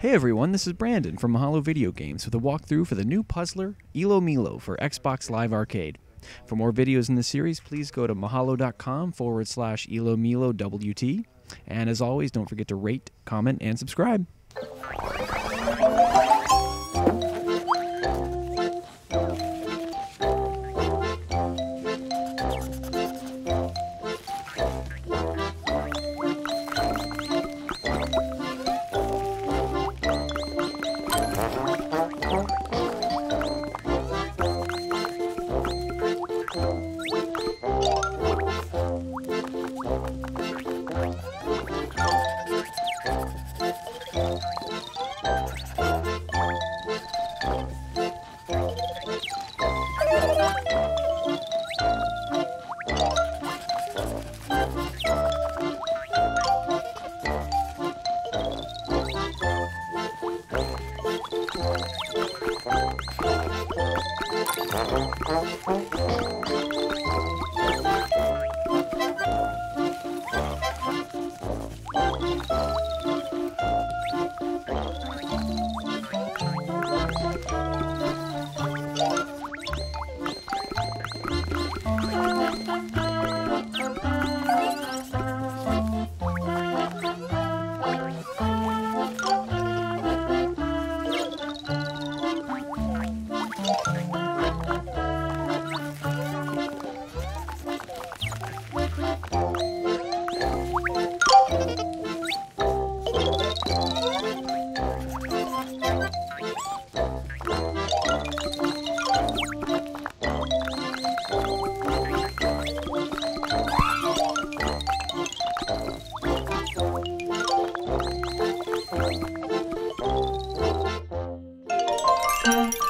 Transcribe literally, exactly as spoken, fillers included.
Hey everyone, this is Brandon from Mahalo Video Games with a walkthrough for the new puzzler, Elo Milo for Xbox Live Arcade. For more videos in this series, please go to mahalo.com forward slash Elo Milo WT. And as always, don't forget to rate, comment, and subscribe. Thank you.